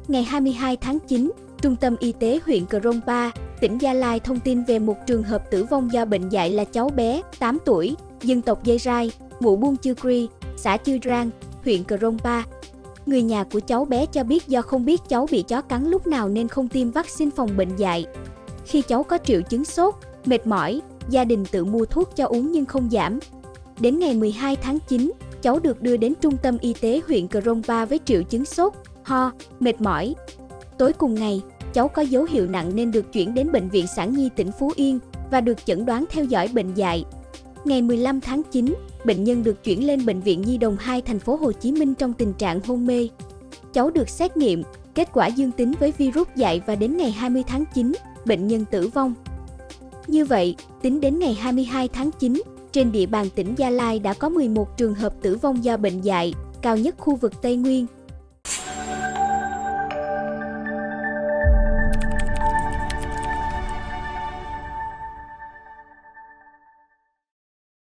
Ngày 22 tháng 9, Trung tâm Y tế huyện Krongpa, tỉnh Gia Lai thông tin về một trường hợp tử vong do bệnh dại là cháu bé, 8 tuổi, dân tộc Dây Rai, ngụ Buôn Chư Cri, xã Chư Rang, huyện Krongpa. Người nhà của cháu bé cho biết do không biết cháu bị chó cắn lúc nào nên không tiêm vaccine phòng bệnh dại. Khi cháu có triệu chứng sốt, mệt mỏi, gia đình tự mua thuốc cho uống nhưng không giảm. Đến ngày 12 tháng 9, cháu được đưa đến trung tâm y tế huyện Krongpa với triệu chứng sốt, ho, mệt mỏi. Tối cùng ngày, cháu có dấu hiệu nặng nên được chuyển đến Bệnh viện Sản Nhi tỉnh Phú Yên và được chẩn đoán theo dõi bệnh dại. Ngày 15 tháng 9, bệnh nhân được chuyển lên Bệnh viện Nhi Đồng 2 thành phố Hồ Chí Minh trong tình trạng hôn mê. Cháu được xét nghiệm, kết quả dương tính với virus dại và đến ngày 20 tháng 9, bệnh nhân tử vong. Như vậy, tính đến ngày 22 tháng 9, trên địa bàn tỉnh Gia Lai đã có 11 trường hợp tử vong do bệnh dại, cao nhất khu vực Tây Nguyên.